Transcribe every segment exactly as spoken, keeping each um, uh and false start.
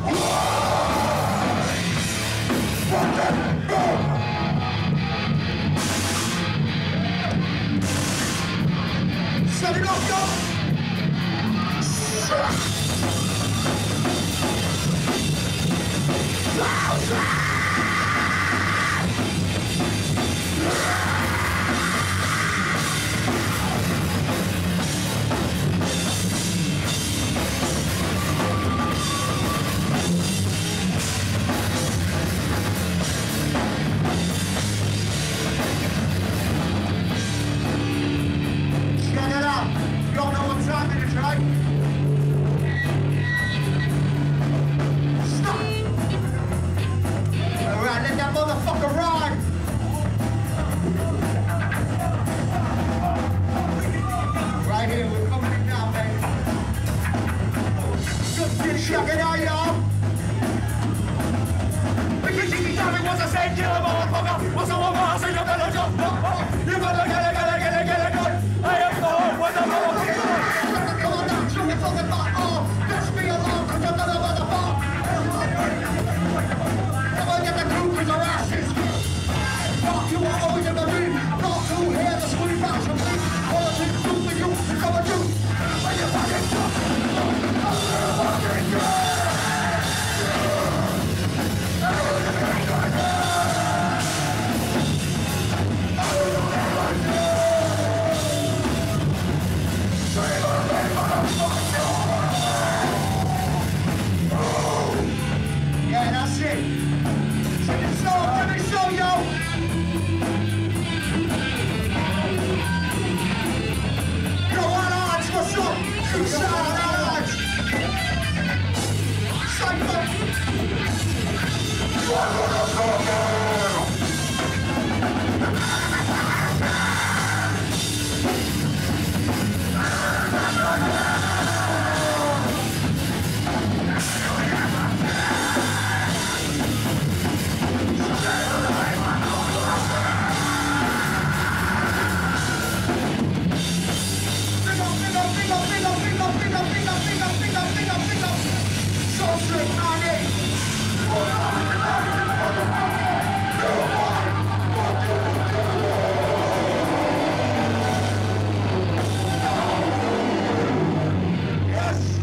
Set it off, go! Check it out, y'all! Because you can tell me what's I say, kill a motherfucker! What's a woman, I say, you better jump! You better get it, get it, get it, get it, get it! I am the one with the motherfucker! Come on now, show me something about all! Let's be alone, cause I'm the motherfucker! Come on, get the crew, cause our asses! Fuck you, I'm always in the ring! Not to hear the sweet bash of me! All the things do for you, to come and do! When you fucking talk! Yeah, that's it. Take it slow, take it slow, yo. Go on, odds, what's up? Two sides, odds. Cypher.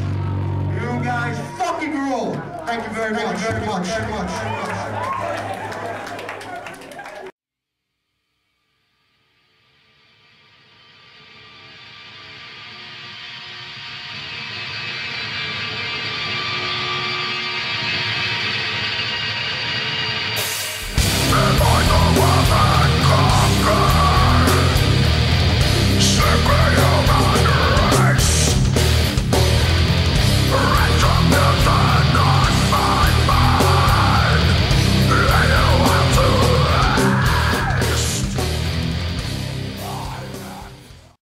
Thank you very much, very much, very much, very much.